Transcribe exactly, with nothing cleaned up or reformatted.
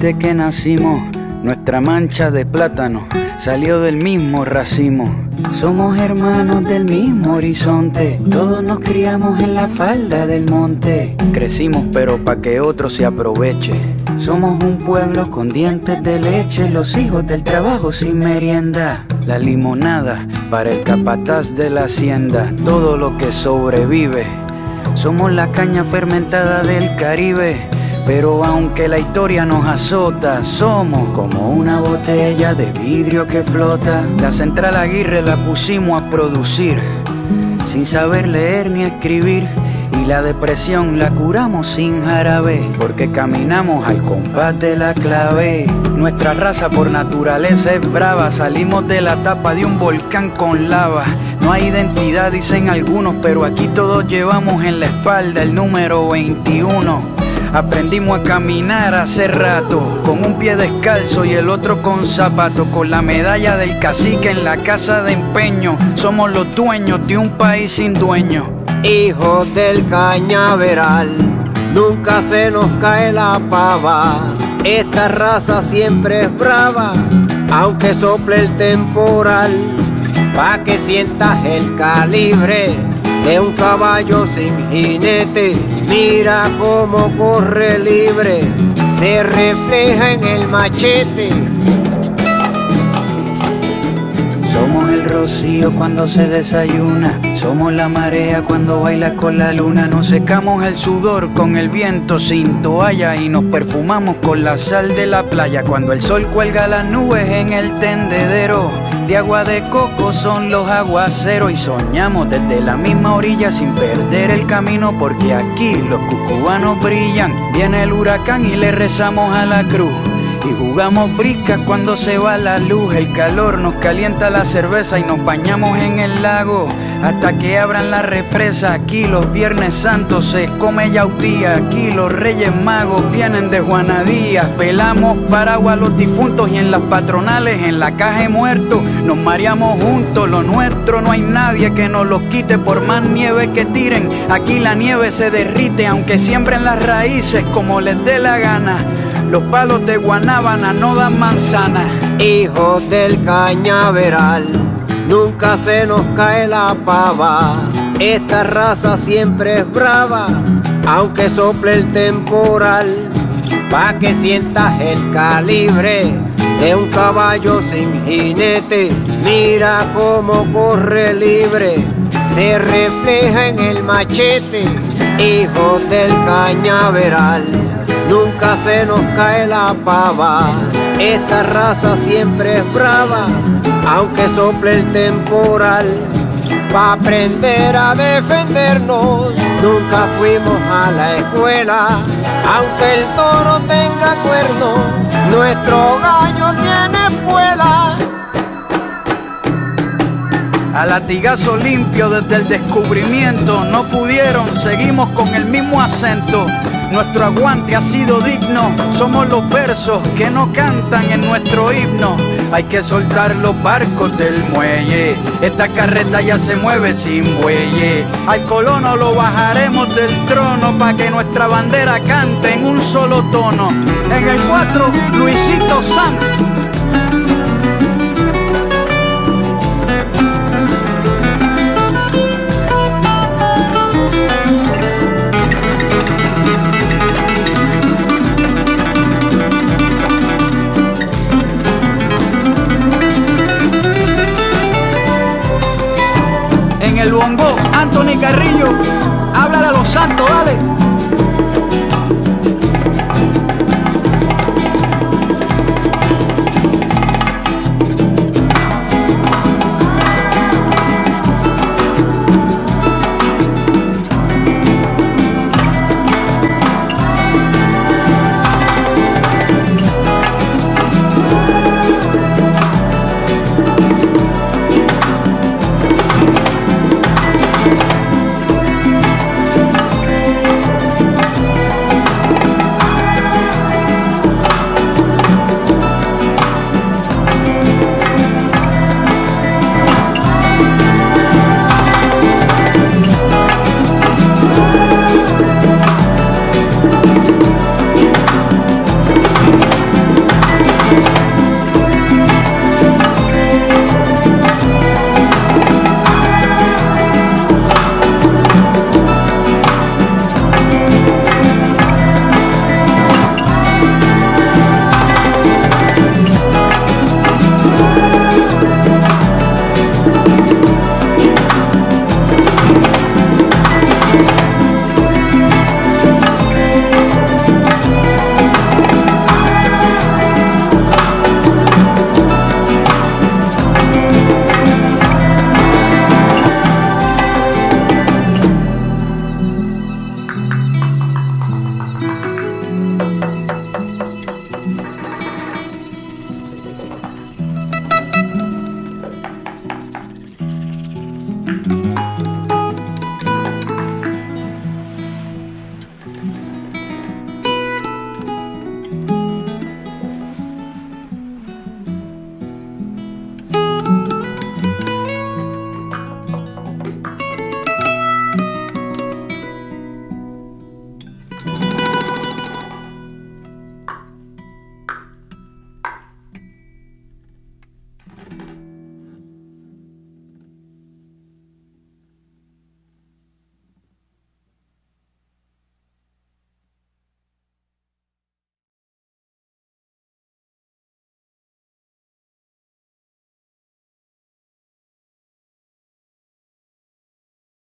Desde que nacimos, nuestra mancha de plátano salió del mismo racimo. Somos hermanos del mismo horizonte, todos nos criamos en la falda del monte. Crecimos pero pa' que otro se aproveche. Somos un pueblo con dientes de leche, los hijos del trabajo sin merienda. La limonada para el capataz de la hacienda, todo lo que sobrevive. Somos la caña fermentada del Caribe. Pero aunque la historia nos azota, somos como una botella de vidrio que flota. La Central Aguirre la pusimos a producir, sin saber leer ni escribir. Y la depresión la curamos sin jarabe, porque caminamos al compás de la clave. Nuestra raza por naturaleza es brava, salimos de la tapa de un volcán con lava. No hay identidad dicen algunos, pero aquí todos llevamos en la espalda el número veintiuno. Aprendimos a caminar hace rato, con un pie descalzo y el otro con zapato, con la medalla del cacique en la casa de empeño. Somos los dueños de un país sin dueño. Hijos del cañaveral, nunca se nos cae la pava. Esta raza siempre es brava, aunque sople el temporal. Pa' que sientas el calibre de un caballo sin jinete. Mira cómo corre libre, se refleja en el machete. Somos el rocío cuando se desayuna, somos la marea cuando baila con la luna. Nos secamos el sudor con el viento sin toalla y nos perfumamos con la sal de la playa. Cuando el sol cuelga las nubes en el tendedero de agua de coco son los aguaceros. Y soñamos desde la misma orilla sin perder el camino, porque aquí los cucubanos brillan. Viene el huracán y le rezamos a la cruz. Y jugamos briscas cuando se va la luz. El calor nos calienta la cerveza y nos bañamos en el lago hasta que abran la represa. Aquí los viernes santos se come yautía. Aquí los reyes magos vienen de Juana Díaz. Pelamos paraguas a los difuntos y en las patronales, en la caja de muertos, nos mareamos juntos. Lo nuestro no hay nadie que nos lo quite por más nieve que tiren. Aquí la nieve se derrite aunque siembren las raíces como les dé la gana. Los palos de guanábana no dan manzana. Hijos del cañaveral, nunca se nos cae la pava. Esta raza siempre es brava, aunque sople el temporal. Pa' que sientas el calibre de un caballo sin jinete. Mira cómo corre libre, se refleja en el machete. Hijos del cañaveral, nunca se nos cae la pava. Esta raza siempre es brava, aunque sople el temporal. Pa' aprender a defendernos, nunca fuimos a la escuela. Aunque el toro tenga cuerno, nuestro gallo tiene espuela. A latigazo limpio desde el descubrimiento, no pudieron, seguimos con el mismo acento. Nuestro aguante ha sido digno, somos los versos que no cantan en nuestro himno. Hay que soltar los barcos del muelle, esta carreta ya se mueve sin bueye. Al colono lo bajaremos del trono pa' que nuestra bandera cante en un solo tono. En el cuatro, Luisito Sanz. El bongo, Anthony Carrillo, háblale a los santos, dale.